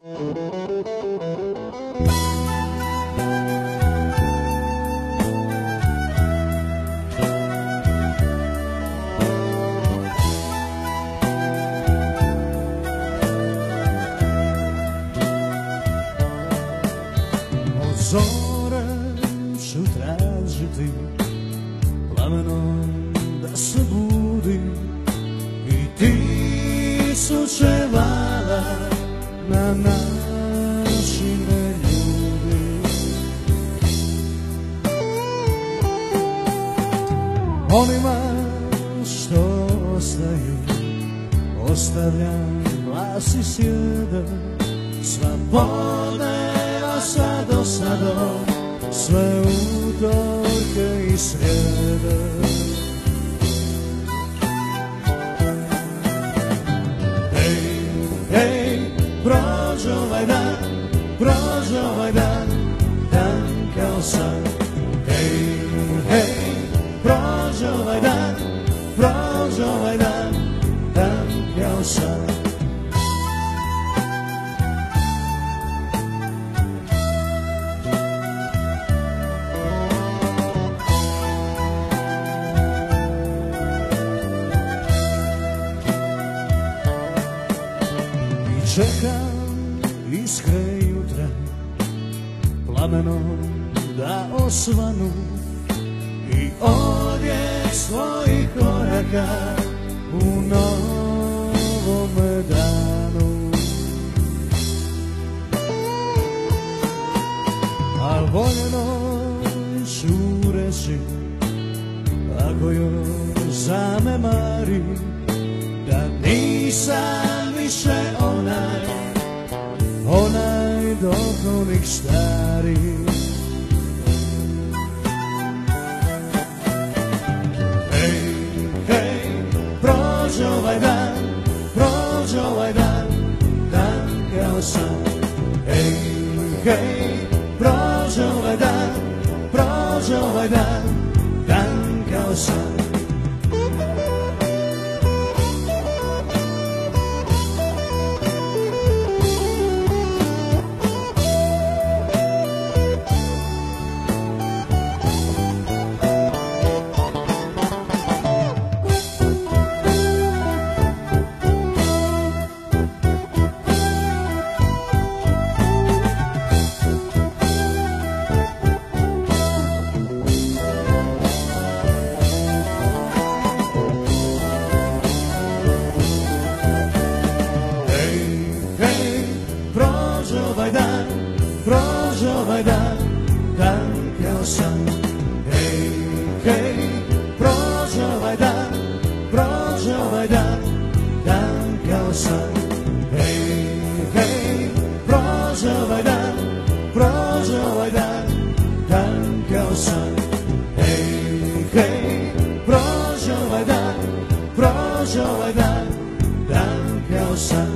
Zore ću tražiti plamenom da se budi i tisuće vala na našine ljudi. Onima što ostaju ostavljam glas i sjede sva podneva sa dosadom, sve utorke i srijede. Hej, hej, prođe ovaj dan, prođe ovaj dan, dan kao san. Hej, hej, prođe ovaj dan, prođe ovaj dan, dan kao san. Čekam iskre jutra plamenom da osvanu i odjek svojih koraka u novome danu. Al voljenoj ću reći, ako joj zanemari, da nisam više onaj dokonik stari. Hej, hej, prođe ovaj dan, prođe ovaj dan, dan kao san. Hej, hej, prođe ovaj dan, prođe ovaj dan, dan kao san. Prođe ovaj dan, dan kao san.